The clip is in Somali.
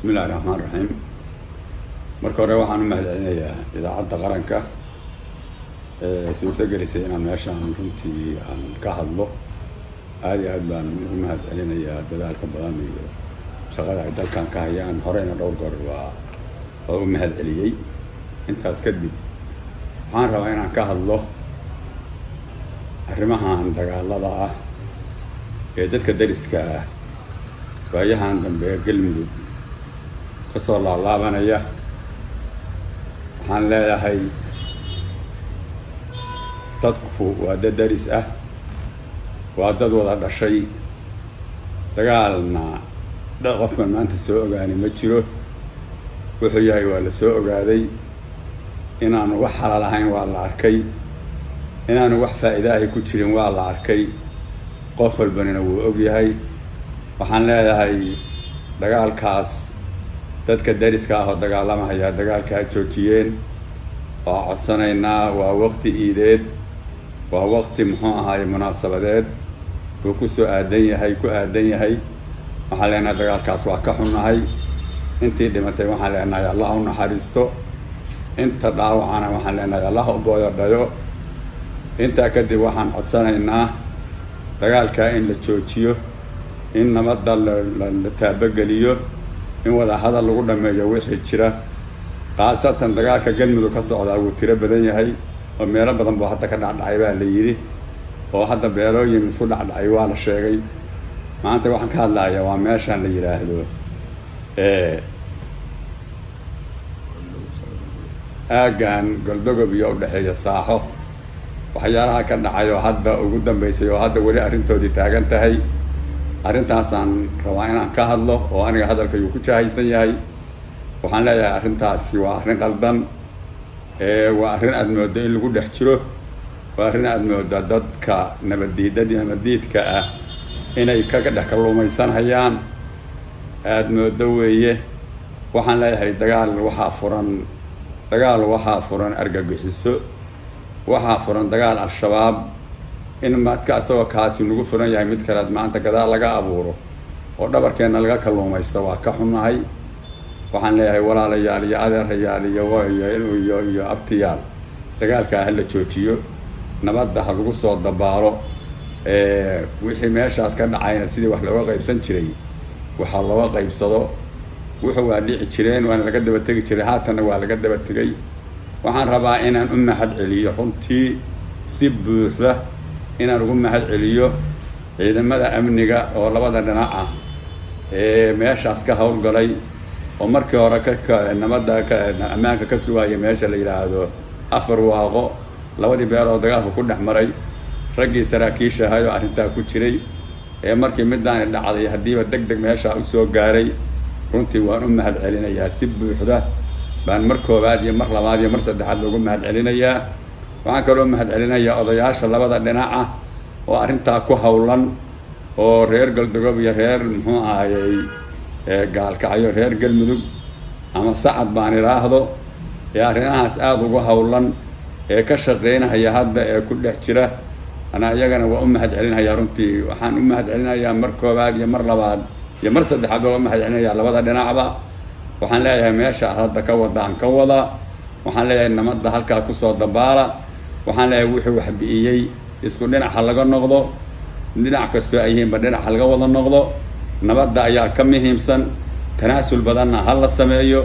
بسم الله الرحمن الرحيم. marka hore waxaan u mahadcelinayaa idaacadda qaranka suurta gelisay inaan meeshaan runtii aan ka hadlo. aad iyo aad baan ugu mahadcelinayaa dadaalka badan iyo shaqada ay dalkan ka hayaan. horeyna dhowr goor waa u mahadceliyay. intaas kadib waxaan rabaa inaan ka hadlo arrimahan dagaalada ah ee dadka dariska ah waayahan dambe galmudug kasoo laalaabanaya. waxaan leeyahay dadku waa dad daris ah, waa dad wada dhashay. dagaalna qofkan maanta soo ogaani ma jiro. wuxuu yahay waa la soo ogaaday. inaanu wax xalaal ahayn waa la arkay. inaanu wax faa'iido ahi ku jirin waa la arkay. qof walbanina wuu og yahay. waxaan leeyahay dagaalkaas dadka dariska ah oo dagaalamaya dagaalka ha joojiyeen. waa codsanaynaa. waa waqti iideed, waa waqti muxuu ahaay munaasabadeed buu ku aadan yahay. waxaan leenahay dagaalkaas waa ka xunnahay. intii dhimatay waxaan leenahay allah u naxariisto. inta dhaawacana waxaan leenahay allah u booyadhayo. intaa kadib waxaan codsanaynaa dagaalkaa in la joojiyo, in nabadda la taabageliyo, in wada hadal lagu dhameeyo wixii jira. khaasatan dagaalka galmudug ka socdaa wuu tiro badan yahay oo meelo badan buu hadda ka dhacdhacay baa la yidhi, oo hadda beelooyin isku dhacdhacay waa la sheegay. maanta waxaan ka hadlayaa waa meeshaan la yidhaahdo aaggan goldogob iyo udhexeeya saaxo. waxyaalaha ka dhacay oo hadda ugu dambeysay oo hadda weli arrintoodii taagan tahay. arrintaasaan rabaa inaan ka hadlo oo aniga hadalkayuu ku jahaysan yahay. waxaan leeyahay arrintaasi waa arrin qaldan. waa arrin aad moodo in lagu dhex jiro. waa arrin aad moodo dadka nabaddiidka ah inay kaga dhex kalluumaysanhayaan aad moodo weeye. waxaan leeyahay dagaal waxaa furan argagixiso. waxaa furan dagaal al-shabaab. in maadka asagoo kaasi nagu furan yahay mid kalead maanta gadaal laga abuuro oo dhabarkeenna laga kalluumaysto waa ka xunnahay. waxaan leeyahay walaalayaal iyo adeerayaal iyo abtiyaal dagaalkaa ha la joojiyo. nabadda ha lagu soo dabaalo. wixii meeshaas ka dhacayna sidii wax looga qaybsan jiray waxaa looga qaybsado. wuxuu waa dhici jireen waana laga daba tegi jiray, haatanna waa laga daba tegay. waxaan rabaa inaan u mahad celiyo runtii si buuxda inaan ugu mahad celiyo ciidamada amniga oo labada dhinac ah ee meeshaas ka howlgalay oo markii hore nabadda ammaanka ka sugaya meesha la yidhaahdo afar waaqo. labadii beelood dagaalku ku dhex maray raggii saraakiisha ahay oo arrintaa ku jiray ee markii midaani dhacday haddiiba deg deg meesha u soo gaaray. runtii waan u mahad celinayaa si buuxda baan mar koowaad iyo mar labaad iyo mar saddexaad loogu mahad celinayaa. waxaan kaloo mahad celinayaa odayaasha labada dhinac ah oo arrintaa ku howlan, oo reer goldogob iyo reer muxuu ahayey gaalkacyo reer galmudug ama sacad baan idhaahdo ee arrimahaas aada ugu howlan ee ka shaqeynahaya hadda ee ku dhex jira. ana iyagana waa u mahad celinayaa. runtii waxaan u mahad celinayaa mar koowaad iyo mar labaad iyo mar saddexaad baa u mahad celinayaa labada dhinacba. waxaan leeyahay meesha hadda ka wadaan ka wada. waxaan leeyahay nabadda halkaa kusoo dabaala. waxaan leeyahay wuxuu wax bi'iyey isku dhinaca laga noqdo. dhinac kastoo ay yihiinba dhinaca laga wada noqdo. nabadda ayaa ka muhiimsan. tanaasul badanna ha la sameeyo.